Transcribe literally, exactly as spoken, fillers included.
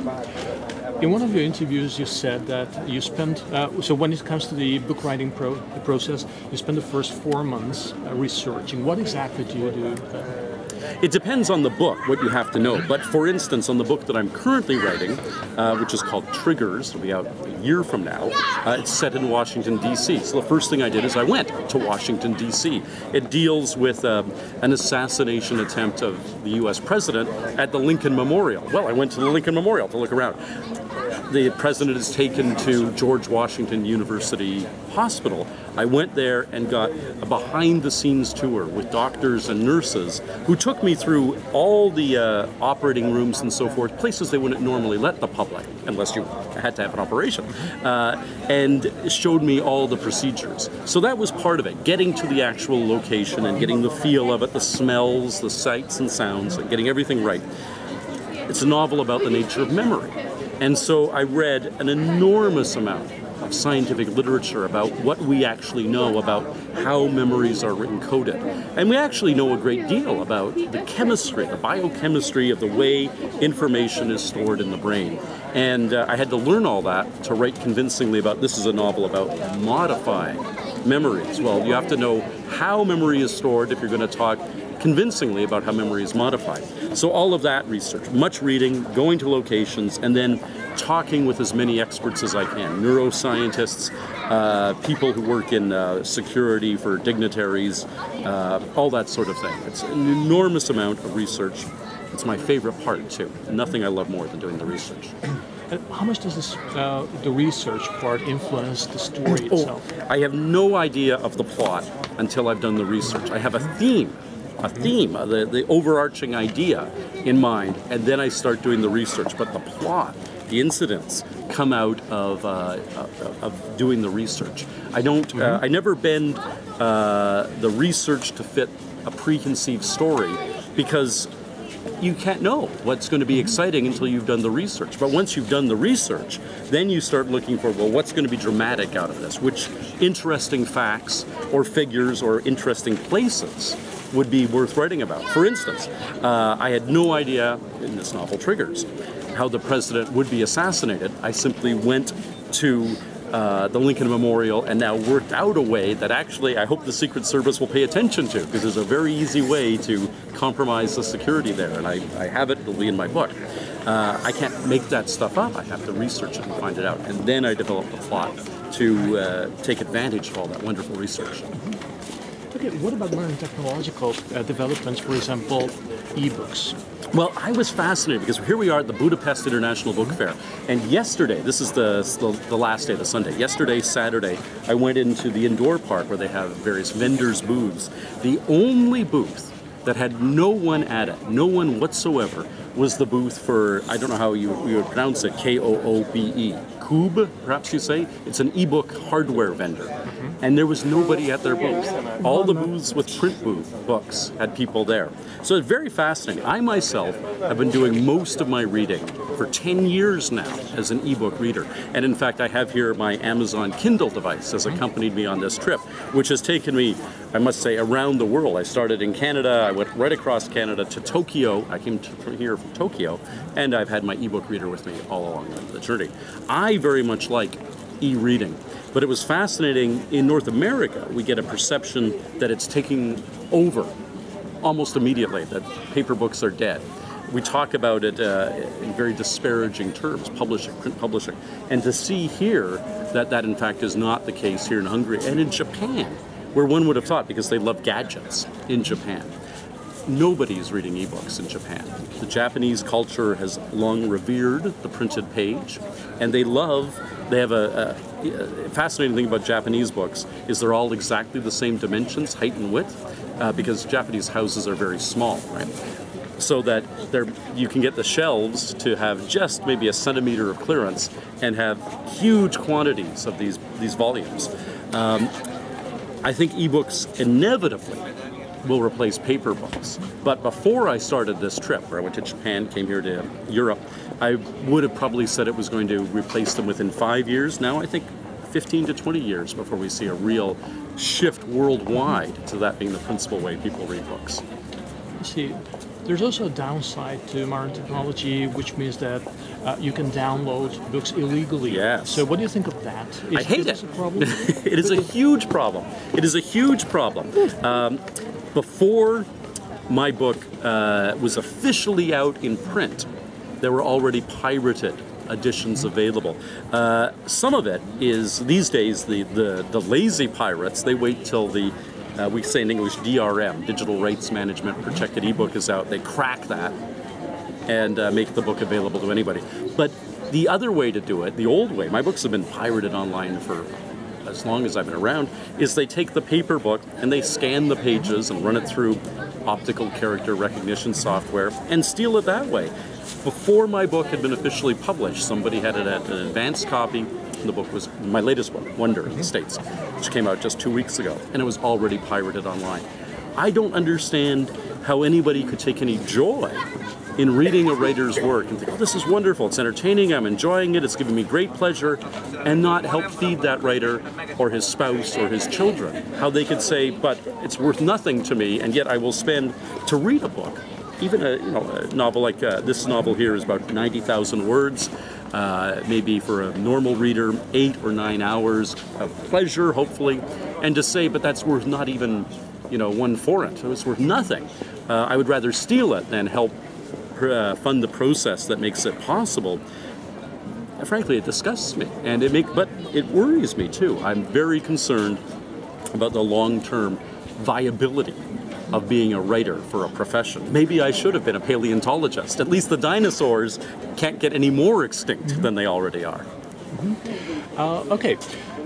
In one of your interviews, you said that you spent, uh, so when it comes to the book writing pro the process, you spend the first four months uh, researching. What exactly do you do? It depends on the book, what you have to know. But for instance, on the book that I'm currently writing, uh, which is called Triggers, it'll be out a year from now, uh, it's set in Washington, D C. So the first thing I did is I went to Washington, D C. It deals with um, an assassination attempt of the U S president at the Lincoln Memorial. Well, I went to the Lincoln Memorial to look around. The president is taken to George Washington University Hospital. I went there and got a behind-the-scenes tour with doctors and nurses who took me through all the uh, operating rooms and so forth, places they wouldn't normally let the public, unless you had to have an operation, uh, and showed me all the procedures. So that was part of it, getting to the actual location and getting the feel of it, the smells, the sights and sounds, and getting everything right. It's a novel about the nature of memory. And so I read an enormous amount of scientific literature about what we actually know about how memories are encoded. And we actually know a great deal about the chemistry, the biochemistry of the way information is stored in the brain. And uh, I had to learn all that to write convincingly about this is a novel about modifying memories. Well, you have to know how memory is stored if you're going to talk convincingly about how memory is modified. So all of that research, much reading, going to locations, and then talking with as many experts as I can. Neuroscientists, uh, people who work in uh, security for dignitaries, uh, all that sort of thing. It's an enormous amount of research. It's my favorite part too. Nothing I love more than doing the research. And how much does this, uh, the research part influence the story itself? Oh, I have no idea of the plot until I've done the research. I have a theme. a theme, the, the overarching idea in mind, and then I start doing the research. But the plot, the incidents, come out of, uh, of doing the research. I don't, mm-hmm. uh, I never bend uh, the research to fit a preconceived story, because you can't know what's going to be exciting until you've done the research. But once you've done the research, then you start looking for, well, what's going to be dramatic out of this? Which interesting facts or figures or interesting places would be worth writing about. For instance, uh, I had no idea in this novel, Triggers, how the president would be assassinated. I simply went to uh, the Lincoln Memorial and now worked out a way that actually I hope the Secret Service will pay attention to, because there's a very easy way to compromise the security there, and I, I have it, it'll be in my book. Uh, I can't make that stuff up. I have to research it and find it out, and then I develop the plot to uh, take advantage of all that wonderful research. Okay, what about modern technological uh, developments, for example, e-books? Well, I was fascinated because here we are at the Budapest International Book Fair, and yesterday, this is the, the, the last day, the Sunday, yesterday, Saturday, I went into the indoor park where they have various vendors' booths. The only booth that had no one at it, no one whatsoever, was the booth for, I don't know how you, you would pronounce it, K O O B E, Koob, perhaps you say? It's an e-book hardware vendor. Mm-hmm. And there was nobody at their booth. All the booths with print booth books had people there. So it's very fascinating. I myself have been doing most of my reading for ten years now as an e-book reader. And in fact, I have here my Amazon Kindle device has accompanied me on this trip, which has taken me, I must say, around the world. I started in Canada, I went right across Canada to Tokyo. I came to, from here from Tokyo, and I've had my e-book reader with me all along the journey. I very much like e-reading, but it was fascinating. In North America, we get a perception that it's taking over almost immediately, that paper books are dead. We talk about it uh, in very disparaging terms, publishing, print publishing. And to see here that that in fact is not the case here in Hungary and in Japan, where one would have thought, because they love gadgets in Japan. Nobody's reading ebooks in Japan. The Japanese culture has long revered the printed page, and they love, they have a, a, a fascinating thing about Japanese books is they're all exactly the same dimensions, height and width, uh, because Japanese houses are very small, right? So that they're, you can get the shelves to have just maybe a centimeter of clearance and have huge quantities of these, these volumes. Um, I think ebooks inevitably will replace paper books. But before I started this trip, where I went to Japan, came here to Europe, I would have probably said it was going to replace them within five years. Now I think fifteen to twenty years before we see a real shift worldwide to that being the principal way people read books. I see. There's also a downside to modern technology, which means that uh, you can download books illegally. Yes. So what do you think of that? Is, I hate is it. this a problem? It is a huge problem. It is a huge problem. Um, before my book uh, was officially out in print, there were already pirated editions available. Uh, some of it is, these days, the, the, the lazy pirates, they wait till the, uh, we say in English, D R M, Digital Rights Management Protected ebook is out. They crack that and uh, make the book available to anybody. But the other way to do it, the old way, my books have been pirated online for as long as I've been around, is they take the paper book and they scan the pages and run it through optical character recognition software and steal it that way. Before my book had been officially published, somebody had it at an advanced copy. The book was my latest book, Wonder in the States, which came out just two weeks ago, and it was already pirated online. I don't understand how anybody could take any joy in reading a writer's work and think, oh, this is wonderful, it's entertaining, I'm enjoying it, it's giving me great pleasure, and not help feed that writer or his spouse or his children. How they could say, but it's worth nothing to me, and yet I will spend to read a book. Even a, you know, a novel like uh, this novel here is about ninety thousand words, uh, maybe for a normal reader, eight or nine hours of pleasure, hopefully, and to say, but that's worth not even, you know, one foreign, so it's worth nothing. Uh, I would rather steal it than help uh, fund the process that makes it possible. Frankly, it disgusts me, and it make, but it worries me too. I'm very concerned about the long-term viability of being a writer for a profession. Maybe I should have been a paleontologist. At least the dinosaurs can't get any more extinct than they already are. Mm-hmm. uh, okay.